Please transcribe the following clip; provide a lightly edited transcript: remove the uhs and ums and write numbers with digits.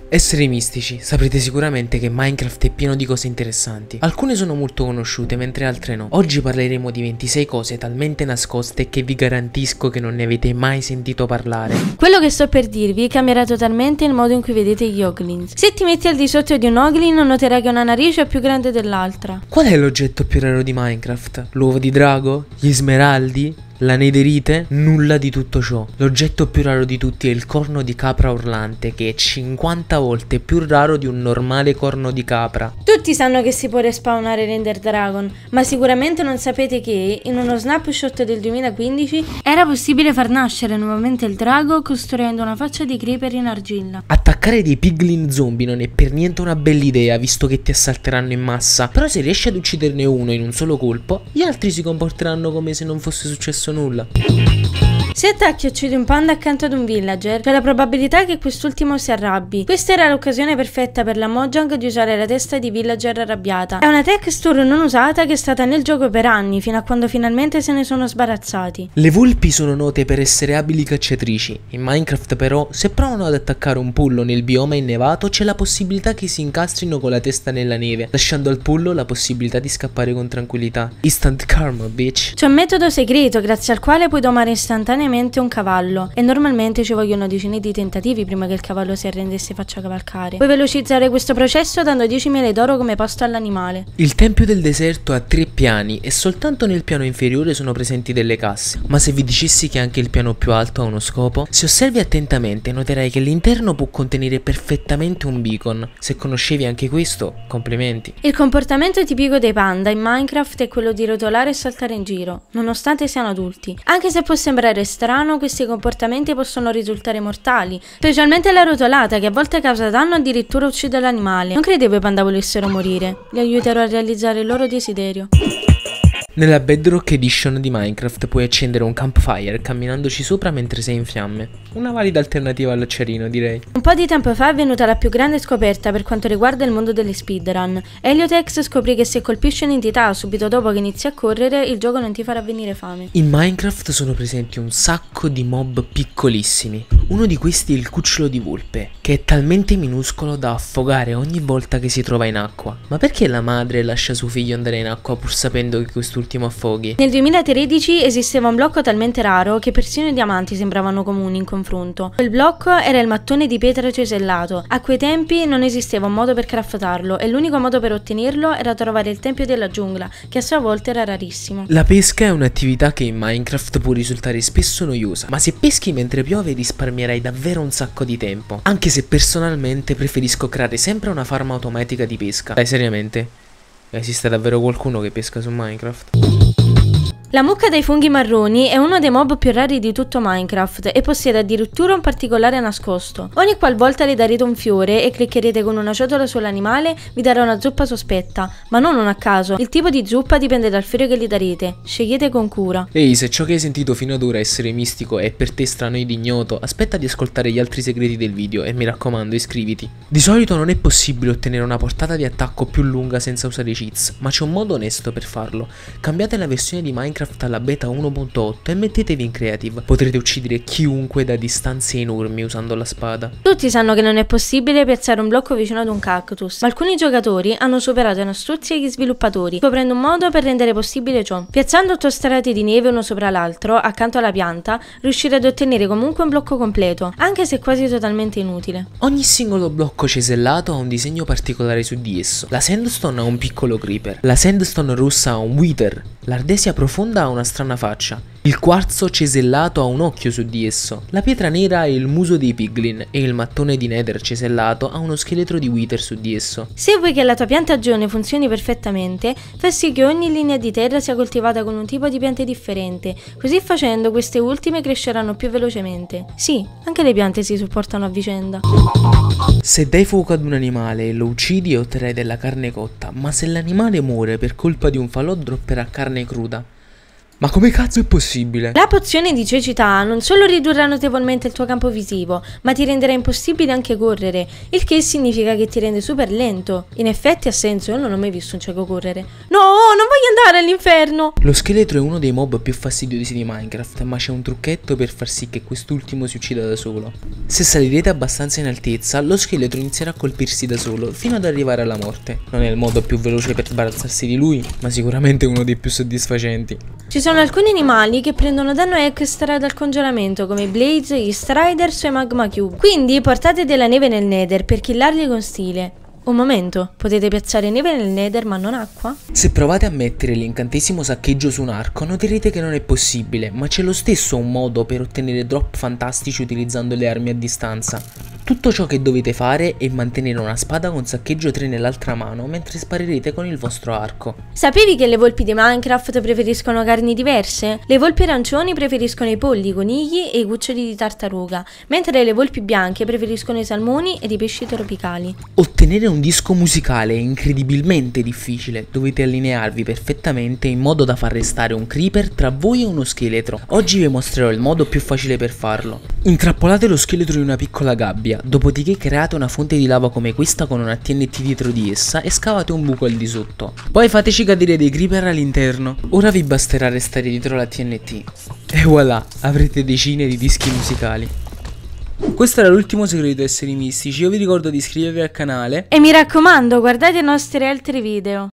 Esseri mistici, saprete sicuramente che Minecraft è pieno di cose interessanti. Alcune sono molto conosciute mentre altre no. Oggi parleremo di 26 cose talmente nascoste che vi garantisco che non ne avete mai sentito parlare. Quello che sto per dirvi cambierà totalmente il modo in cui vedete gli Hoglins. Se ti metti al di sotto di un Hoglin noterai che una narice è più grande dell'altra. Qual è l'oggetto più raro di Minecraft? L'uovo di drago? Gli smeraldi? La nederite? Nulla di tutto ciò. L'oggetto più raro di tutti è il corno di capra urlante, che è 50 volte più raro di un normale corno di capra. Tutti sanno che si può respawnare l'Ender Dragon, ma sicuramente non sapete che in uno snapshot del 2015 era possibile far nascere nuovamente il drago costruendo una faccia di creeper in argilla. Attaccare dei piglin zombie non è per niente una bella idea, visto che ti assalteranno in massa. Però se riesci ad ucciderne uno in un solo colpo, gli altri si comporteranno come se non fosse successo nulla. Se attacchi e uccidi un panda accanto ad un villager, c'è la probabilità che quest'ultimo si arrabbi. Questa era l'occasione perfetta per la Mojang di usare la testa di villager arrabbiata. È una texture non usata che è stata nel gioco per anni, fino a quando finalmente se ne sono sbarazzati. Le volpi sono note per essere abili cacciatrici. In Minecraft però, se provano ad attaccare un pollo nel bioma innevato, c'è la possibilità che si incastrino con la testa nella neve, lasciando al pollo la possibilità di scappare con tranquillità. Instant karma, bitch. C'è un metodo segreto grazie al quale puoi domare istantaneamente un cavallo, e normalmente ci vogliono decine di tentativi prima che il cavallo si arrendesse e faccia cavalcare. Puoi velocizzare questo processo dando 10.000 d'oro come pasto all'animale. Il tempio del deserto ha 3 piani e soltanto nel piano inferiore sono presenti delle casse. Ma se vi dicessi che anche il piano più alto ha uno scopo, se osservi attentamente noterai che l'interno può contenere perfettamente un beacon. Se conoscevi anche questo, complimenti. Il comportamento tipico dei panda in Minecraft è quello di rotolare e saltare in giro, nonostante siano adulti. Anche se può sembrare strano, questi comportamenti possono risultare mortali, specialmente la rotolata, che a volte causa danno e addirittura uccide l'animale. Non credevo i panda volessero morire, li aiuterò a realizzare il loro desiderio. Nella Bedrock Edition di Minecraft puoi accendere un campfire camminandoci sopra mentre sei in fiamme. Una valida alternativa all'acciarino, direi. Un po' di tempo fa è venuta la più grande scoperta per quanto riguarda il mondo delle speedrun. Eliotex scoprì che se colpisci un'entità subito dopo che inizi a correre, il gioco non ti farà venire fame. In Minecraft sono presenti un sacco di mob piccolissimi. Uno di questi è il cucciolo di volpe, che è talmente minuscolo da affogare ogni volta che si trova in acqua. Ma perché la madre lascia suo figlio andare in acqua pur sapendo che quest'ultimo affoghi? Nel 2013 esisteva un blocco talmente raro che persino i diamanti sembravano comuni in confronto. Quel blocco era il mattone di pietra cesellato. A quei tempi non esisteva un modo per craftarlo e l'unico modo per ottenerlo era trovare il tempio della giungla, che a sua volta era rarissimo. La pesca è un'attività che in Minecraft può risultare spesso noiosa, ma se peschi mentre piove risparmierai davvero un sacco di tempo. Anche se personalmente preferisco creare sempre una farm automatica di pesca. Dai, seriamente? Esiste davvero qualcuno che pesca su Minecraft? La mucca dai funghi marroni è uno dei mob più rari di tutto Minecraft e possiede addirittura un particolare nascosto. Ogni qualvolta le darete un fiore e cliccherete con una ciotola sull'animale, vi darà una zuppa sospetta, ma non a caso. Il tipo di zuppa dipende dal fiore che gli darete. Scegliete con cura. Ehi, se ciò che hai sentito fino ad ora essere mistico è per te strano ed ignoto, aspetta di ascoltare gli altri segreti del video e mi raccomando iscriviti. Di solito non è possibile ottenere una portata di attacco più lunga senza usare cheats, ma c'è un modo onesto per farlo. Cambiate la versione di Minecraft alla beta 1.8 e mettetevi in creative. Potrete uccidere chiunque da distanze enormi usando la spada. Tutti sanno che non è possibile piazzare un blocco vicino ad un cactus, ma alcuni giocatori hanno superato in astuzia gli sviluppatori, scoprendo un modo per rendere possibile ciò. Piazzando 8 strati di neve uno sopra l'altro, accanto alla pianta, riuscirete ad ottenere comunque un blocco completo, anche se quasi totalmente inutile. Ogni singolo blocco cesellato ha un disegno particolare su di esso. La sandstone ha un piccolo creeper, la sandstone rossa ha un wither, l'ardesia profonda ha una strana faccia, il quarzo cesellato ha un occhio su di esso, la pietra nera ha il muso dei piglin e il mattone di nether cesellato ha uno scheletro di wither su di esso. Se vuoi che la tua piantagione funzioni perfettamente, fai sì che ogni linea di terra sia coltivata con un tipo di piante differente, così facendo queste ultime cresceranno più velocemente. Sì, anche le piante si supportano a vicenda. Se dai fuoco ad un animale e lo uccidi otterrai della carne cotta, ma se l'animale muore per colpa di un falò dropperà carne cruda. Ma come cazzo è possibile? La pozione di cecità non solo ridurrà notevolmente il tuo campo visivo, ma ti renderà impossibile anche correre, il che significa che ti rende super lento. In effetti ha senso, io non ho mai visto un cieco correre. No, non voglio andare all'inferno! Lo scheletro è uno dei mob più fastidiosi di Minecraft, ma c'è un trucchetto per far sì che quest'ultimo si uccida da solo. Se salirete abbastanza in altezza, lo scheletro inizierà a colpirsi da solo, fino ad arrivare alla morte. Non è il modo più veloce per sbarazzarsi di lui, ma sicuramente uno dei più soddisfacenti. Ci sono alcuni animali che prendono danno extra dal congelamento, come i Blaze, gli Striders o i Magma Cube. Quindi portate della neve nel Nether per killarli con stile. Un momento, potete piazzare neve nel Nether ma non acqua? Se provate a mettere l'incantesimo saccheggio su un arco, noterete che non è possibile, ma c'è lo stesso un modo per ottenere drop fantastici utilizzando le armi a distanza. Tutto ciò che dovete fare è mantenere una spada con saccheggio 3 nell'altra mano mentre sparerete con il vostro arco. Sapevi che le volpi di Minecraft preferiscono carni diverse? Le volpi arancioni preferiscono i polli, i conigli e i cuccioli di tartaruga, mentre le volpi bianche preferiscono i salmoni ed i pesci tropicali. Ottenere un disco musicale è incredibilmente difficile, dovete allinearvi perfettamente in modo da far restare un creeper tra voi e uno scheletro. Oggi vi mostrerò il modo più facile per farlo. Intrappolate lo scheletro in una piccola gabbia, dopodiché create una fonte di lava come questa con una TNT dietro di essa e scavate un buco al di sotto. Poi fateci cadere dei creeper all'interno. Ora vi basterà restare dietro la TNT. E voilà, avrete decine di dischi musicali. Questo era l'ultimo segreto esseri mistici, io vi ricordo di iscrivervi al canale E mi raccomando, guardate i nostri altri video.